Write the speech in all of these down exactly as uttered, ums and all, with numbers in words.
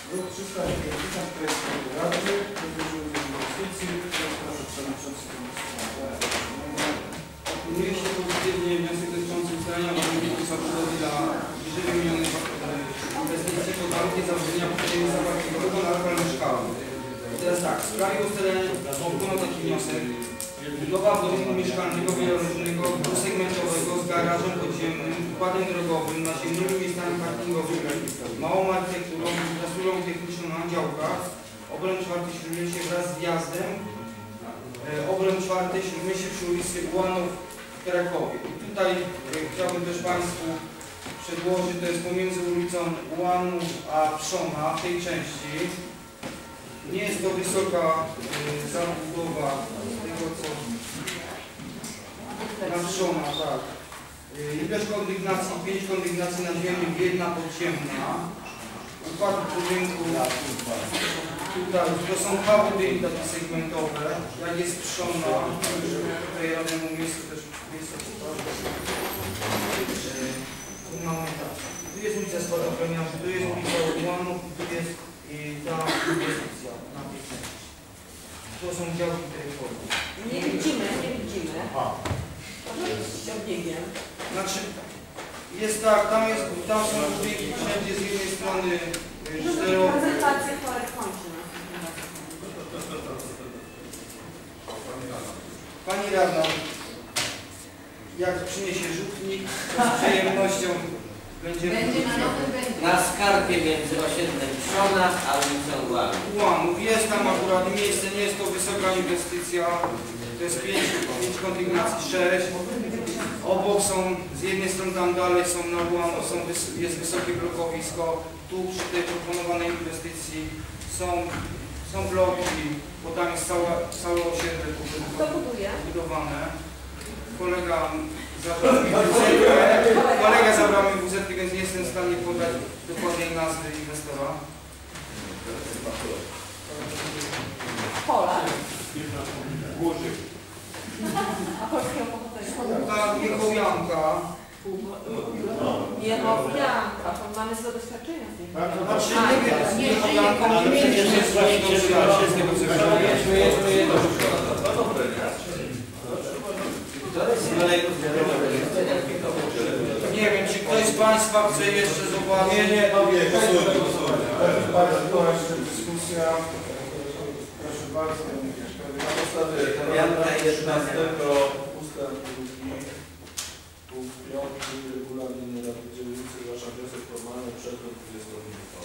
Druk trzysta dziewięćdziesiąt projekt Rady dotyczy inwestycji. Proszę przewodniczący komisji. Opiniuje się pozytywnie wniosek dotyczący ustalenia warunków zabudowy dla wyżej wymienionych inwestycji pod warunkiem założenia posiedzenia zawartego na lokal mieszkalny. Teraz tak, w sprawie ustalenia wykonał taki wniosek. Budowa budynku mieszkalnego wielorodzinnego dwusegmentowego z garażem podziemnym, układem drogowym, naziemnymi miejscami parkingowymi, małą architekturą, infrastrukturą techniczną na działkach, obręb czwarty Śródmieście wraz z wjazdem, e, obręb czwarty Śródmieście przy ulicy Ułanów w Krakowie. I tutaj e, chciałbym też Państwu przedłożyć, to jest pomiędzy ulicą Ułanów a Przona, w tej części. Nie jest to wysoka e, zabudowa tego, co naruszona, tak. Ilość kondygnacji, pięć kondygnacji naziemnych, jedna podziemna. Układ budynku, tutaj, to są dwa budynki takie segmentowe. Jak jest Przona, tutaj radnemu miejscu też miejsce tu mamy tak. Tu jest ulica Spadochroniarzy, tu jest ulica Ułanów, tu jest i ta inwestycja na tej części. To są działki terytorium. Nie widzimy, nie widzimy. Z obiegiem. Znaczy, jest tak, tam, jest, tam są budynki wszędzie z jednej strony czterowe. Prezentację chorek kończy. Pani radna, jak przyniesie rzutnik, to z przyjemnością będziemy... Będzie na nowym będzie. Na skarpie między osiedlem Przona a ulicą Ułanów. Ułanów. Jest tam akurat miejsce, nie jest to wysoka inwestycja. To jest pięć, pięć kondygnacji, sześć. Obok są, z jednej strony tam dalej są na Ułanów, są, jest wysokie blokowisko. Tu przy tej proponowanej inwestycji są, są bloki, bo tam jest całe, całe osiedle budowane. Kolega zabrał mi wuzetkę, kolega zabrał mi wuzetkę, więc nie jestem w stanie podać dokładnej nazwy inwestora. Pola. Górzyk. A polskiego pochodzenia? Ta Jechowianka. Jechowianka. Mamy z doświadczenia z nim. Znaczy nie wiem, z Jechowianką nie mieliśmy swojego przyjacielskiego Nie wiem, czy ktoś z Państwa chce jeszcze zobaczyć. Nie, nie, no nie, posłuchaj, posłuchaj. Była jeszcze dyskusja. Proszę bardzo, na podstawie jedenastego ustępu drugi, punkt piąty, regulamin Rady Dzielnicy, zgłaszam wniosek formalny przed dwudziestą minutą.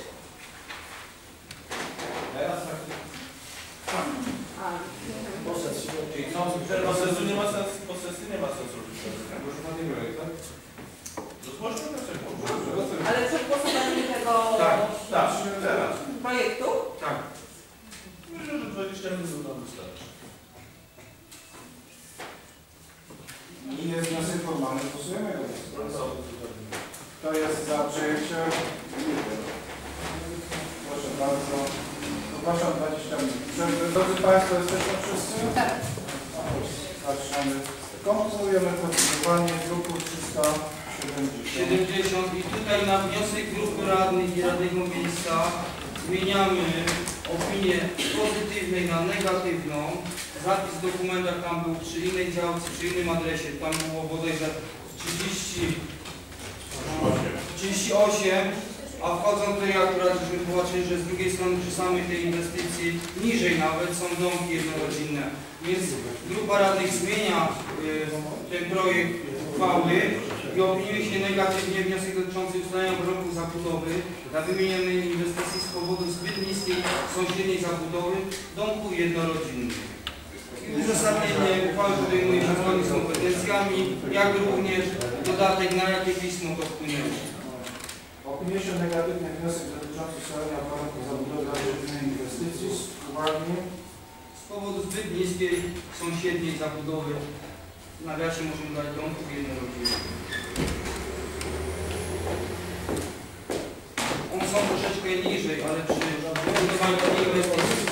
Teraz tak. Posesji nie ma sensu, posesji nie ma sensu robić. Proszę Pani Marek, tak? Zgłośmy wniosek. Ale przed głosowaniem tego Tak, tak, teraz. projektu? Tak. Myślę, że dwadzieścia minut nam wystarczy. I jest wniosek formalny, głosujemy go. Kto jest za przyjęciem? Proszę bardzo. Ogłaszam dwadzieścia minut. Drodzy Państwo, jesteśmy wszyscy? Tak. Zaczynamy. Kontynuujemy procedowanie druku trzysta siedemdziesiąt. siedemdziesiąt i tutaj na wniosek grupy radnych i radnego miejsca zmieniamy opinię z pozytywnej na negatywną. Zapis w dokumentach tam był przy innej działce, przy innym adresie, tam było bodajże trzydzieści osiem, a wchodzą tutaj akurat, żeśmy zobaczyli, że z drugiej strony przy samej tej inwestycji, niżej nawet, są domki jednorodzinne. Więc grupa radnych zmienia y, ten projekt uchwały i opiniuje się negatywnie wniosek dotyczący ustalenia warunków zabudowy dla wymienionej inwestycji z powodu zbyt niskiej sąsiedniej zabudowy domków jednorodzinnych. I uzasadnienie uchwały podejmuje się zgodnie z kompetencjami, jak również dodatek, na jakie pismo to wpłynęło. Opiniuje się negatywny wniosek dotyczący ustalenia warunków zabudowy dla wymienionej inwestycji z uwagi Z powodu zbyt niskiej sąsiedniej zabudowy, w nawiasie możemy dać domków jednorodzinnych. One są troszeczkę niżej, ale przy budowaniu takiej inwestycji.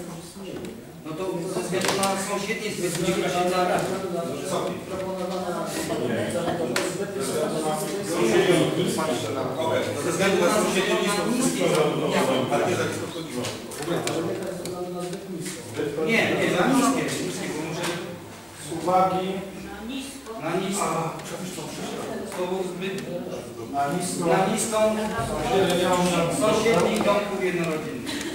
No to ze względu na sąsiednie zbyt niżej. proponowana Okej, Ze względu na stosowanie niskie ale nie tak to chodziło. Nie, nie, na niskie, niskie, bo muszę Z uwagi na niską. Słowo zbyt na niską na niską sąsiednich domków jednorodzinnych.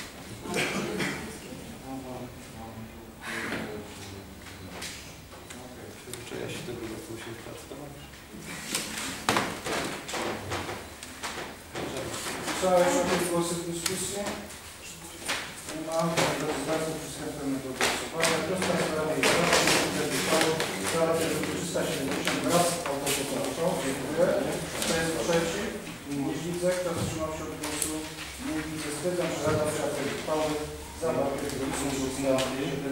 Trzeba jeszcze jakieś głosy w dyskusji? Nie ma. Drodzy Państwo, przystępujemy do głosowania. Wniosek w sprawie uchwały sprawa trzysta siedemdziesiąt raz autopoproszą. Dziękuję. Kto jest przeciw? Nie widzę. Kto wstrzymał się od głosu? Nie widzę. Stwierdzam, że Rada przyjęła uchwały zawarte w komisji.